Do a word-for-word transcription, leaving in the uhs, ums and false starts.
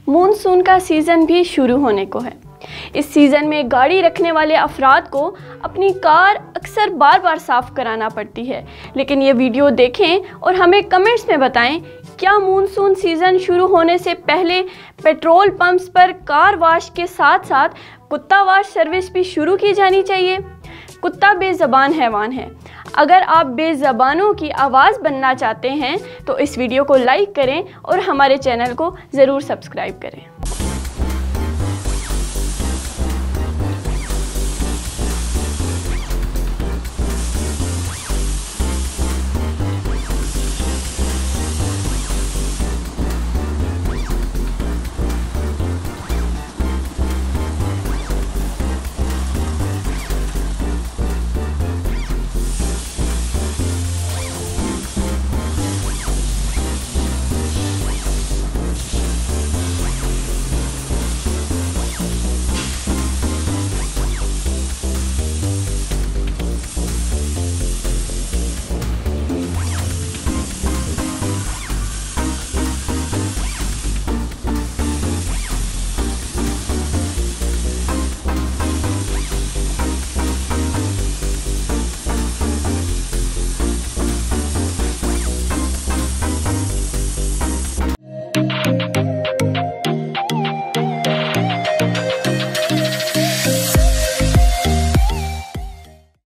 Monsoon का season भी शुरू होने को है। इस सीज़न में गाड़ी रखने वाले अफराद को अपनी कार अक्सर बार बार साफ़ कराना पड़ती है। लेकिन ये वीडियो देखें और हमें कमेंट्स में बताएं, क्या मानसून सीज़न शुरू होने से पहले पेट्रोल पंप्स पर कार वॉश के साथ साथ कुत्ता वॉश सर्विस भी शुरू की जानी चाहिए? कुत्ता बेज़बान हैवान है। अगर आप बेज़बानों की आवाज़ बनना चाहते हैं तो इस वीडियो को लाइक करें और हमारे चैनल को ज़रूर सब्सक्राइब करें। you